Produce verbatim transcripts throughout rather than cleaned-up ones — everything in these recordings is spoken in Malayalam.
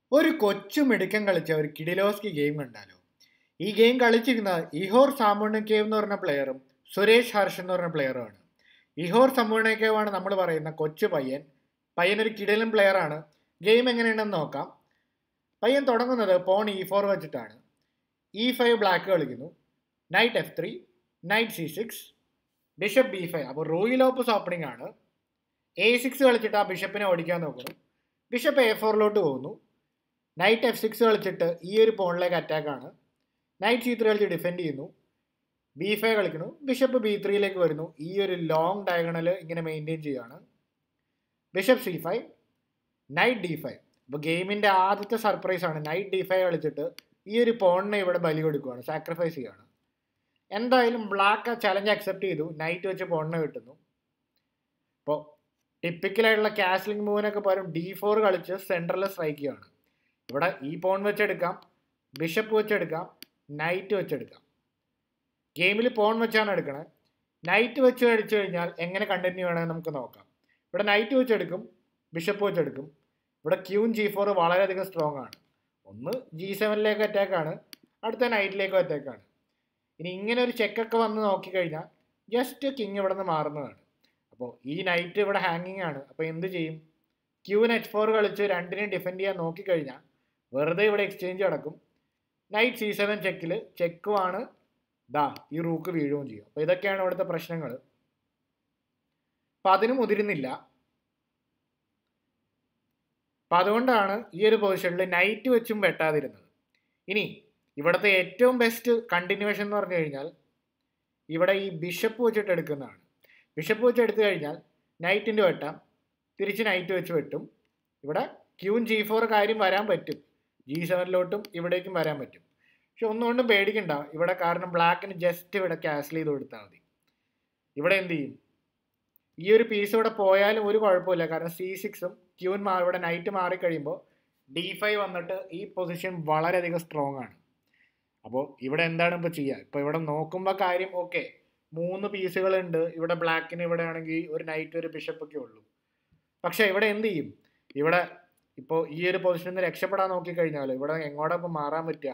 ഒരു കൊച്ചു മിടുക്കൻ കളിച്ച ഒരു കിഡിലോസ്കി ഗെയിം കണ്ടാലോ. ഈ ഗെയിം കളിച്ചിരുന്ന ഇഹോർ സാമുണേക്കേവ് എന്ന് പറഞ്ഞ പ്ലെയറും സുരേഷ് ഹർഷ് എന്ന് പറഞ്ഞ പ്ലെയറുമാണ്. ഇഹോർ സാമുണേക്കേവ് ആണ് നമ്മൾ പറയുന്ന കൊച്ചു പയ്യൻ. പയ്യൻ ഒരു കിടിലൻ പ്ലെയറാണ്. ഗെയിം എങ്ങനെയുണ്ടെന്ന് നോക്കാം. പയ്യൻ തുടങ്ങുന്നത് പോൺ ഇ ഫോർ വെച്ചിട്ടാണ്. ഇ ഫൈവ് ബ്ലാക്ക് കളിക്കുന്നു. Knight f three, knight c six, bishop b five. അപ്പോൾ റോയിൽ ഓപ്പോസ് ഓപ്പണിംഗ് ആണ്. എ സിക്സ് കളിച്ചിട്ട് ആ ബിഷപ്പിനെ ഓടിക്കാൻ നോക്കുന്നു. ബിഷപ്പ് എ ഫോറിലോട്ട് പോകുന്നു. നൈറ്റ് എഫ് സിക്സ് കളിച്ചിട്ട് ഈ ഒരു പോണിലേക്ക് അറ്റാക്കാണ്. നൈറ്റ് സി ത്രീ കളിച്ച് ഡിഫെൻഡ് ചെയ്യുന്നു. ബി ഫൈവ് കളിക്കുന്നു. ബിഷപ്പ് ബി ത്രീയിലേക്ക് വരുന്നു. ഈ ഒരു ലോങ് ഡയഗണൽ ഇങ്ങനെ മെയിൻറ്റെയിൻ ചെയ്യുകയാണ്. Bishop c five, knight d five. അപ്പോൾ ഗെയിമിൻ്റെ ആദ്യത്തെ സർപ്രൈസ് ആണ്. നൈറ്റ് ഡി ഫൈവ് കളിച്ചിട്ട് ഈ ഒരു പോണിനെ ഇവിടെ ബലി കൊടുക്കുകയാണ്, സാക്രിഫൈസ് ചെയ്യുകയാണ്. എന്തായാലും ബ്ലാക്ക് ആ ചലഞ്ച് അക്സെപ്റ്റ് ചെയ്തു. നൈറ്റ് വെച്ച് പോണിനെ കിട്ടുന്നു. അപ്പോൾ ടിപ്പിക്കലായിട്ടുള്ള കാസ്ലിംഗ് മൂവിനൊക്കെ പകരം ഡി ഫോർ കളിച്ച് സെൻട്രൽ സ്ട്രൈക്ക് ചെയ്യുകയാണ്. ഇവിടെ ഈ പോൺ വെച്ചെടുക്കാം, ബിഷപ്പ് വെച്ചെടുക്കാം, നൈറ്റ് വെച്ചെടുക്കാം. ഗെയിമിൽ പോൺ വെച്ചാണ് എടുക്കണത്. നൈറ്റ് വെച്ച് അടിച്ചു കഴിഞ്ഞാൽ എങ്ങനെ കണ്ടിന്യൂ ചെയ്യണമെന്ന് നമുക്ക് നോക്കാം. ഇവിടെ നൈറ്റ് വെച്ചെടുക്കും, ബിഷപ്പ് വെച്ചെടുക്കും. ഇവിടെ ക്യൂൻ ജി ഫോർ വളരെയധികം സ്ട്രോങ് ആണ്. ഒന്ന് ജി സെവനിലേക്ക് അറ്റാക്കാണ്, അടുത്ത നൈറ്റിലേക്കും അറ്റാക്കാണ്. ഇനി ഇങ്ങനെ ഒരു ചെക്കൊക്കെ വന്ന് നോക്കിക്കഴിഞ്ഞാൽ ജസ്റ്റ് കിങ് ഇവിടെ നിന്ന് മാറുന്നതാണ്. അപ്പോൾ ഈ നൈറ്റ് ഇവിടെ ഹാങ്ങിങ് ആണ്. അപ്പോൾ എന്ത് ചെയ്യും? ക്യൂൻ എച്ച് ഫോർ കളിച്ച് രണ്ടിനെയും ഡിഫെൻഡ് ചെയ്യാൻ നോക്കിക്കഴിഞ്ഞാൽ വെറുതെ ഇവിടെ എക്സ്ചേഞ്ച് നടക്കും. നൈറ്റ് സി സെവൻ ചെക്കിൽ ചെക്കുമാണ്, ദാ ഈ റൂക്ക് വീഴുകയും ചെയ്യും. അപ്പോൾ ഇതൊക്കെയാണ് ഇവിടുത്തെ പ്രശ്നങ്ങൾ. അപ്പം അതിന് മുതിരുന്നില്ല. അപ്പം അതുകൊണ്ടാണ് ഈ ഒരു പൊസിഷനിൽ നൈറ്റ് വെച്ചും വെട്ടാതിരുന്നത്. ഇനി ഇവിടുത്തെ ഏറ്റവും ബെസ്റ്റ് കണ്ടിന്യൂവേഷൻ എന്ന് പറഞ്ഞു കഴിഞ്ഞാൽ ഇവിടെ ഈ ബിഷപ്പ് വെച്ചിട്ട് എടുക്കുന്നതാണ്. ബിഷപ്പ് വെച്ച് എടുത്തു കഴിഞ്ഞാൽ നൈറ്റിൻ്റെ വെട്ടാം, തിരിച്ച് നൈറ്റ് വെച്ച് വെട്ടും. ഇവിടെ ക്യൂൻ ജി ഫോർ കാര്യം വരാൻ പറ്റും, ജി സെവനിലോട്ടും ഇവിടേക്കും വരാൻ പറ്റും. പക്ഷെ ഒന്നുകൊണ്ടും പേടിക്കണ്ട ഇവിടെ, കാരണം ബ്ലാക്കിന് ജസ്റ്റ് ഇവിടെ ക്യാൻസൽ ചെയ്ത് കൊടുത്താൽ മതി. ഇവിടെ എന്ത് ചെയ്യും? ഈ ഒരു പീസ് ഇവിടെ പോയാലും ഒരു കുഴപ്പമില്ല, കാരണം സി സിക്സും ക്യൂൻ മാറി ഇവിടെ നൈറ്റ് മാറിക്കഴിയുമ്പോൾ ഡി ഫൈവ് വന്നിട്ട് ഈ പൊസിഷൻ വളരെയധികം സ്ട്രോങ് ആണ്. അപ്പോൾ ഇവിടെ എന്താണ് ഇപ്പോൾ ചെയ്യുക? ഇപ്പോൾ ഇവിടെ നോക്കുമ്പോൾ കാര്യം ഓക്കെ, മൂന്ന് പീസുകളുണ്ട്. ഇവിടെ ബ്ലാക്കിന് ഇവിടെ ആണെങ്കിൽ ഒരു നൈറ്റ് ഒരു ബിഷപ്പൊക്കെ ഉള്ളൂ. പക്ഷേ ഇവിടെ എന്ത് ചെയ്യും? ഇവിടെ ഇപ്പോൾ ഈ ഒരു പൊസിഷനിൽ നിന്ന് രക്ഷപ്പെടാൻ നോക്കിക്കഴിഞ്ഞാൽ ഇവിടെ എങ്ങോട്ടാ ഇപ്പോൾ മാറാൻ പറ്റുക?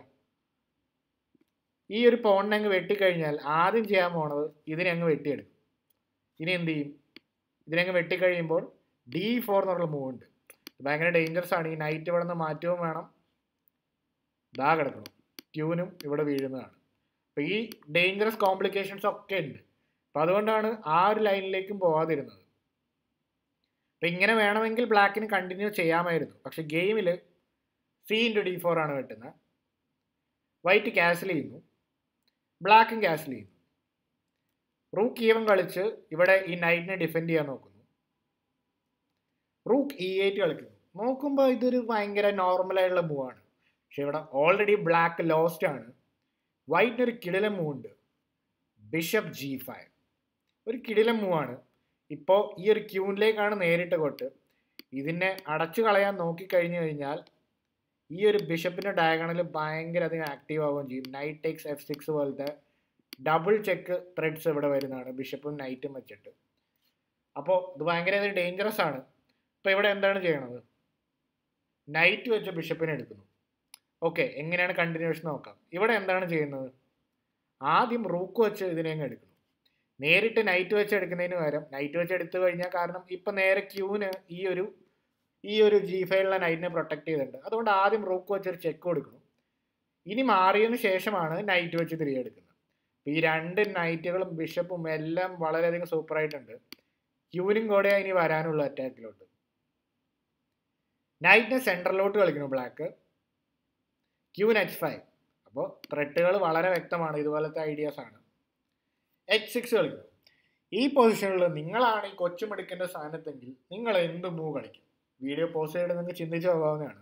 ഈ ഒരു പോണിനെ അങ്ങ് വെട്ടിക്കഴിഞ്ഞാൽ ആദ്യം ചെയ്യാൻ പോണത് ഇതിനെ അങ്ങ് വെട്ടിയെടുക്കും. ഇനി എന്ത് ചെയ്യും? ഇതിനങ്ങ് വെട്ടിക്കഴിയുമ്പോൾ ഡി ഫോർ എന്നുള്ള മൂവ് ഉണ്ട്. ഭയങ്കര ഡേഞ്ചറസ് ആണ്. ഈ നൈറ്റ് ഇവിടെ നിന്ന് മാറ്റവും വേണം. ദാ കിടക്കണം, ക്യൂനും ഇവിടെ വീഴുന്നതാണ്. അപ്പോൾ ഈ ഡേഞ്ചറസ് കോംപ്ലിക്കേഷൻസ് ഒക്കെ ഉണ്ട്. അപ്പം അതുകൊണ്ടാണ് ആ ഒരു ലൈനിലേക്കും പോകാതിരുന്നത്. അപ്പം ഇങ്ങനെ വേണമെങ്കിൽ ബ്ലാക്കിന് കണ്ടിന്യൂ ചെയ്യാമായിരുന്നു. പക്ഷെ ഗെയിമിൽ സി ഇൻറ്റു ഡി ഫോർ ആണ് വെട്ടുന്നത്. വൈറ്റ് ക്യാൻസൽ ചെയ്യുന്നു, ബ്ലാക്കും ക്യാൻസൽ ചെയ്യുന്നു. റൂക്ക് ഈവൻ കളിച്ച് ഇവിടെ ഈ നൈറ്റിനെ ഡിഫെൻഡ് ചെയ്യാൻ നോക്കുന്നു. റൂക്ക് ഇ എയ്റ്റ് കളിക്കുന്നു. നോക്കുമ്പോൾ ഇതൊരു ഭയങ്കര നോർമലായിട്ടുള്ള മൂവാണ്. പക്ഷെ ഇവിടെ ഓൾറെഡി ബ്ലാക്ക് ലോസ്റ്റ് ആണ്. വൈറ്റിനൊരു കിടിലൻ മൂവ് ഉണ്ട്, ബിഷപ്പ് ജി ഫൈവ്. ഒരു കിടിലൻ മൂവാണ്. ഇപ്പോൾ ഈ ഒരു ക്യൂനിലേക്കാണ് നേരിട്ട് കൊട്ട്. ഇതിനെ അടച്ചു കളയാൻ നോക്കിക്കഴിഞ്ഞു കഴിഞ്ഞാൽ ഈ ഒരു ബിഷപ്പിൻ്റെ ഡയഗണൽ ഭയങ്കര അധികം ആക്റ്റീവ് ആവുകയും ചെയ്യും. നൈറ്റ് ടേക്സ് എഫ് സിക്സ് പോലത്തെ ഡബിൾ ചെക്ക് ത്രെഡ്സ് ഇവിടെ വരുന്നതാണ് ബിഷപ്പും നൈറ്റും വെച്ചിട്ട്. അപ്പോൾ ഇത് ഭയങ്കര ഡേഞ്ചറസ് ആണ്. അപ്പോൾ ഇവിടെ എന്താണ് ചെയ്യണത്? നൈറ്റ് വെച്ച് ബിഷപ്പിനെ എടുക്കുന്നു. ഓക്കെ, എങ്ങനെയാണ് കണ്ടിന്യൂഷൻ നോക്കാം. ഇവിടെ എന്താണ് ചെയ്യുന്നത്? ആദ്യം റൂക്ക് വെച്ച് ഇതിനെ അങ്ങ് എടുക്കുന്നു. നേരിട്ട് നൈറ്റ് വെച്ച് എടുക്കുന്നതിന് പകരം നൈറ്റ് വെച്ച് എടുത്തു കഴിഞ്ഞാൽ, കാരണം ഇപ്പം നേരെ ക്യൂന് ഈ ഒരു ഈ ഒരു ജി ഫൈവിലുള്ള നൈറ്റിനെ പ്രൊട്ടക്ട് ചെയ്തിട്ടുണ്ട്. അതുകൊണ്ട് ആദ്യം റൂക്ക് വെച്ചൊരു ചെക്ക് കൊടുക്കുന്നു. ഇനി മാറിയതിന് ശേഷമാണ് നൈറ്റ് വെച്ച് തിരികെ എടുക്കുന്നത്. അപ്പോൾ ഈ രണ്ട് നൈറ്റുകളും ബിഷപ്പും എല്ലാം വളരെയധികം സൂപ്പറായിട്ടുണ്ട്. ക്യൂനും കൂടെ ഇനി വരാനുള്ള അറ്റാക്കിലോട്ട്. നൈറ്റിനെ സെൻട്രലിലോട്ട് കളിക്കുന്നു ബ്ലാക്ക്. Queen H five. അപ്പോൾ ത്രെട്ടുകൾ വളരെ വ്യക്തമാണ്, ഇതുപോലത്തെ ഐഡിയാസ് ആണ്. എച്ച് സിക്സ് കളിക്കുന്നു. ഈ പൊസിഷനിൽ നിങ്ങളാണ് ഈ കൊച്ചുമെടുക്കേണ്ട സ്ഥാനത്തെങ്കിൽ നിങ്ങൾ എന്ത് മൂവ് കളിക്കും? വീഡിയോ പോസ്റ്റ് ചെയ്തിട്ട് നിങ്ങൾക്ക് ചിന്തിച്ച് പോകാവുന്നതാണ്.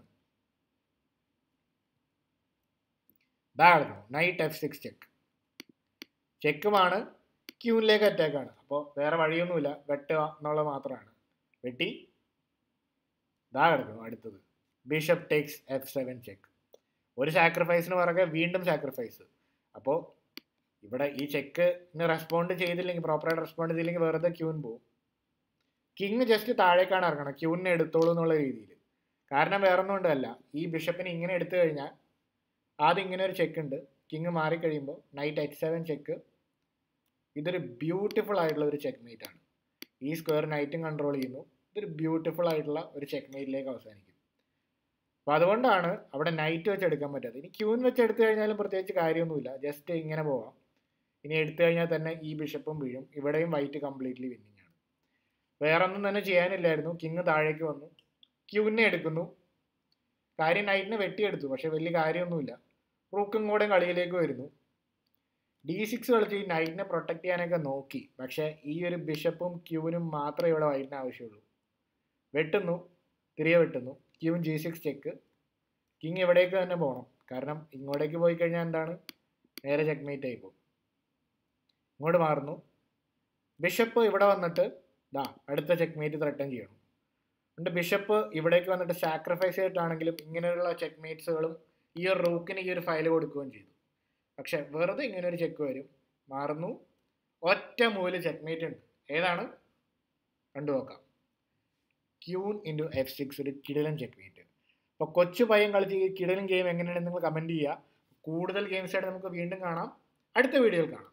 ദാ കളിക്കുന്നു, നൈറ്റ് എഫ് സിക്സ് ചെക്ക്. ചെക്കുമാണ്, ക്യൂനിലേക്ക് അറ്റാക്കാണ്. അപ്പോൾ വേറെ വഴിയൊന്നുമില്ല, വെട്ടുക എന്നുള്ളത് മാത്രമാണ്. വെട്ടി ദാ കിടക്കുന്നു. അടുത്തത് bishop takes f seven check. ഒരു സാക്രിഫൈസിന് പുറകെ വീണ്ടും സാക്രിഫൈസ്. അപ്പോൾ ഇവിടെ ഈ ചെക്കിന് റെസ്പോണ്ട് ചെയ്തില്ലെങ്കിൽ, പ്രോപ്പറായിട്ട് റെസ്പോണ്ട് ചെയ്തില്ലെങ്കിൽ വെറുതെ ക്യൂൻ പോവും. കിങ് ജസ്റ്റ് താഴേക്കാണ് ഇറങ്ങണം, ക്യൂനിനെ എടുത്തോളൂ എന്നുള്ള രീതിയിൽ. കാരണം വേറൊന്നും കൊണ്ടല്ല, ഈ ബിഷപ്പിന് ഇങ്ങനെ എടുത്തു കഴിഞ്ഞാൽ ആദ്യം ഇങ്ങനെ ഒരു ചെക്ക് ഉണ്ട്, കിങ് മാറിക്കഴിയുമ്പോൾ നൈറ്റ് എച്ച് സെവൻ ചെക്ക്. ഇതൊരു ബ്യൂട്ടിഫുൾ ആയിട്ടുള്ള ഒരു ചെക്ക് മേറ്റ് ആണ്. ഈ സ്ക്വയർ നൈറ്റും കൺട്രോൾ ചെയ്യുന്നു. ഇതൊരു ബ്യൂട്ടിഫുൾ ആയിട്ടുള്ള ഒരു ചെക്ക് മേറ്റിലേക്ക് അവസാനിക്കും. അപ്പോൾ അതുകൊണ്ടാണ് അവിടെ നൈറ്റ് വെച്ച് എടുക്കാൻ പറ്റാത്തത്. ഇനി ക്യൂൻ വെച്ച് എടുത്തു കഴിഞ്ഞാലും പ്രത്യേകിച്ച് കാര്യമൊന്നുമില്ല, ജസ്റ്റ് ഇങ്ങനെ പോവാം. ഇനി എടുത്തു കഴിഞ്ഞാൽ തന്നെ ഈ ബിഷപ്പും വീഴും. ഇവിടെയും വൈറ്റ് കംപ്ലീറ്റ്ലി വിന്നിങ് ആണ്. വേറെ ഒന്നും തന്നെ ചെയ്യാനില്ലായിരുന്നു. കിങ് താഴേക്ക് വന്നു, ക്യൂവിനെ എടുക്കുന്നു. കാര്യം നൈറ്റിനെ വെട്ടിയെടുത്തു, പക്ഷെ വലിയ കാര്യമൊന്നുമില്ല. റൂക്കും കൂടെ കളിയിലേക്ക് വരുന്നു. ഡി സിക്സ് കളിച്ച് ഈ നൈറ്റിനെ പ്രൊട്ടക്ട് ചെയ്യാനൊക്കെ നോക്കി, പക്ഷേ ഈ ഒരു ബിഷപ്പും ക്യൂവിനും മാത്രമേ ഇവിടെ വൈറ്റിന് ആവശ്യമുള്ളൂ. വെട്ടുന്നു, തിരികെ വെട്ടുന്നു. Queen g six check. King എവിടേക്ക് തന്നെ പോകണം, കാരണം ഇങ്ങോട്ടേക്ക് പോയി കഴിഞ്ഞാൽ എന്താണ്, നേരെ ചെക്ക്മേറ്റ് ആയി പോകും. ഇങ്ങോട്ട് മാറുന്നു. ബിഷപ്പ് ഇവിടെ വന്നിട്ട് ദാ അടുത്ത ചെക്ക്മേറ്റ് ത്രട്ടൻ ചെയ്യണം. അതുകൊണ്ട് ബിഷപ്പ് ഇവിടേക്ക് വന്നിട്ട് സാക്രിഫൈസ് ചെയ്തിട്ടാണെങ്കിലും ഇങ്ങനെയുള്ള ചെക്ക്മേറ്റ്സുകളും ഈ ഒരു റൂക്കിന് ഈ ഒരു ഫയൽ കൊടുക്കുകയും ചെയ്തു. പക്ഷെ വെറുതെ ഇങ്ങനെ ഒരു ചെക്ക് വരും, മാറുന്നു, ഒറ്റ മൂവിൽ ചെക്ക്മേറ്റ് ഉണ്ട്. ഏതാണ് കണ്ടുനോക്കാം. ക്യൂൻ ഇൻറ്റു എഫ് സിക്സ്, ഒരു കിടിലൻ ചെക്ക്മേറ്റ്. അപ്പോൾ കൊച്ചു പയ്യൻ കളിച്ച് ഈ കിടിലൻ ഗെയിം എങ്ങനെയാണെന്ന് നിങ്ങൾ കമൻറ്റ് ചെയ്യുക. കൂടുതൽ ഗെയിംസായിട്ട് നമുക്ക് വീണ്ടും കാണാം, അടുത്ത വീഡിയോയിൽ കാണാം.